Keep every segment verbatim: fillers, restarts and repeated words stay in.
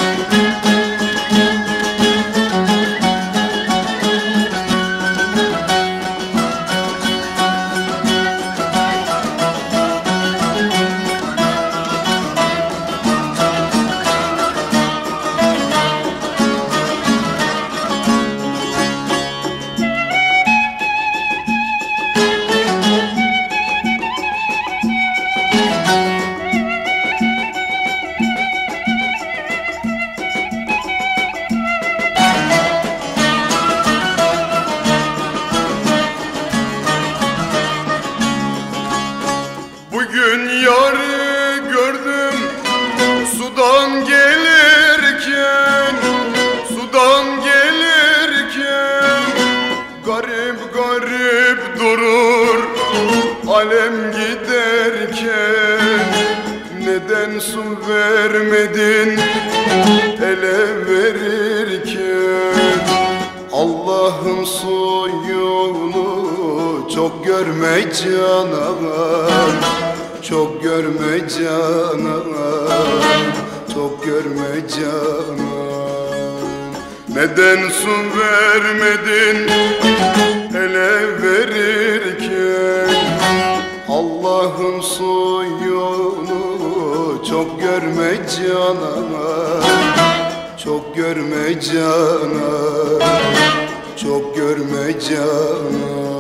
Bugün yarı gördüm sudan gelirken, sudan gelirken garip garip durur alem giderken. Neden su vermedin ele verirken? Allah'ım suyunu çok görme canan, çok görme canan, çok görme canan. Neden su vermedin ele verirken? Allah'ım suyunu çok görme canan, çok görme canan, çok görme canan.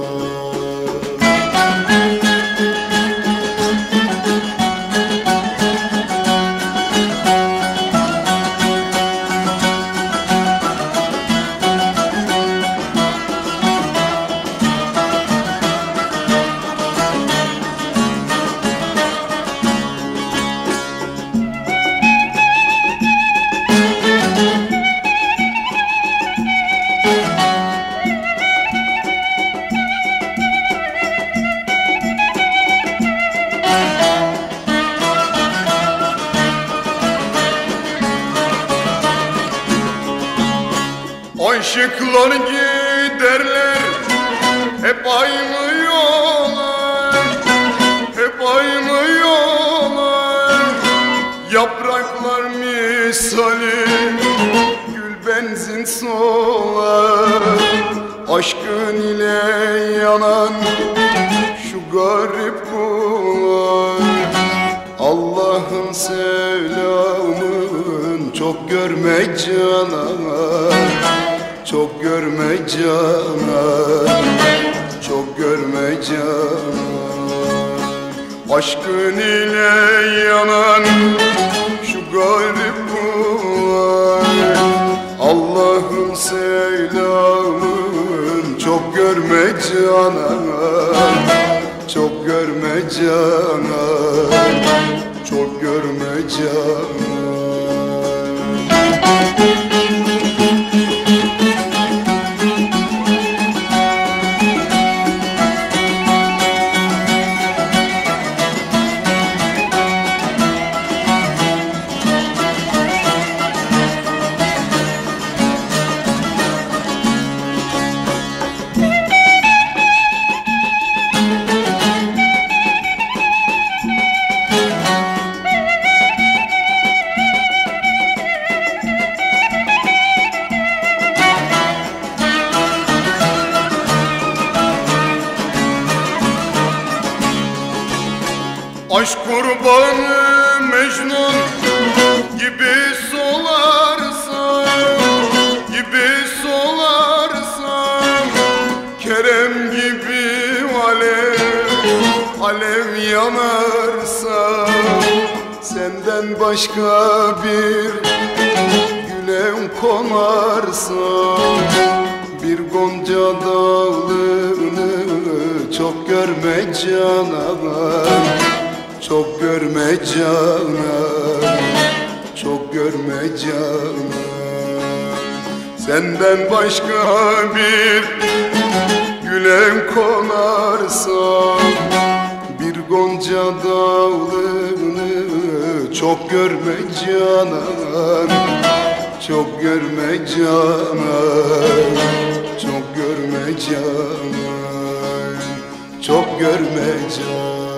Aşıklar giderler hep aynı yola, hep aynı yola. Yapraklar misali gül benzin solar. Aşkın ile yanan şu garip kullar. Allah'ın selamın çok görme canan, çok görme canan, çok görme canan. Aşkın ile yanan şu garip kullar. Allah'ın selamın çok görme canan, çok görme canan, çok görme canan. Aşk kurbanı Mecnun gibi solarsan, gibi solarsan, Kerem gibi alev, alev yanarsa, senden başka bir güle konarsa, bir gonca dalını çok görme canan, çok görme canan, çok görme canan. Senden başka bir güle konarsa, bir gonca dalını çok görme canan, çok görme canan, çok görme canan, çok görme canan.